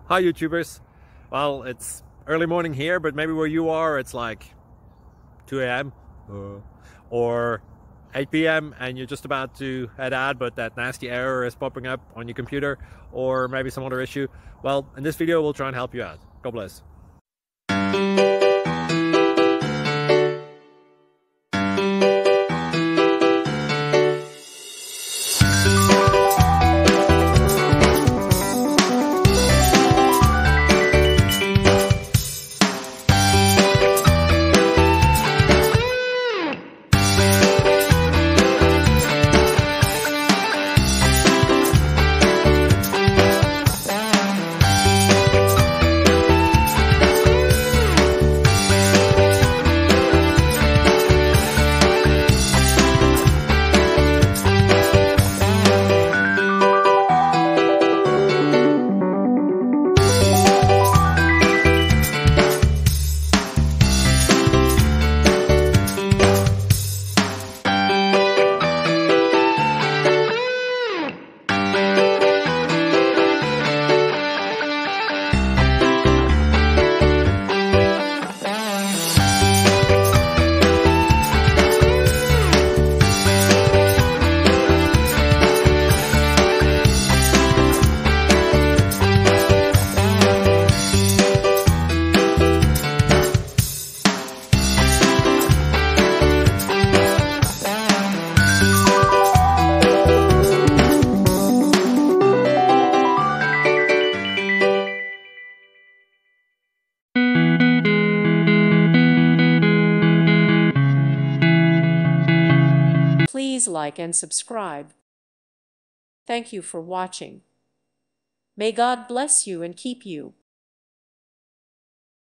Hi YouTubers. Well, it's early morning here, but maybe where you are it's like 2 a.m. or 8 p.m. and you're just about to head out, but that nasty error is popping up on your computer, or maybe some other issue. Well, in this video we'll try and help you out. God bless. Please like and subscribe. Thank you for watching. May God bless you and keep you.